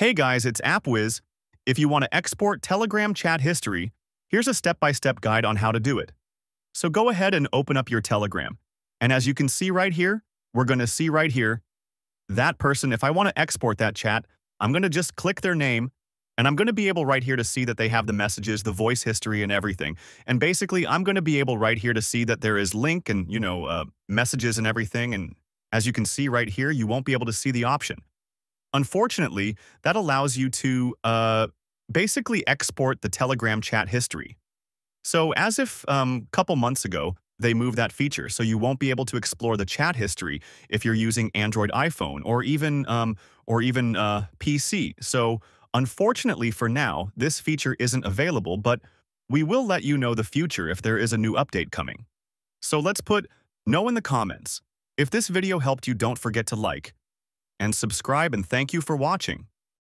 Hey guys, it's AppWiz. If you want to export Telegram chat history, here's a step-by-step guide on how to do it. So go ahead and open up your Telegram. And as you can see right here, we're going to see right here, that person, if I want to export that chat, I'm going to just click their name, and I'm going to be able right here to see that they have the messages, the voice history, and everything. And basically, I'm going to be able right here to see that there is link and, messages and everything. And as you can see right here, you won't be able to see the option. Unfortunately, that allows you to basically export the Telegram chat history. So as if couple months ago, they moved that feature, so you won't be able to explore the chat history if you're using Android iPhone or even PC. So unfortunately for now, this feature isn't available, but we will let you know the future if there is a new update coming. So let's put no in the comments. If this video helped you, don't forget to like and subscribe, and thank you for watching.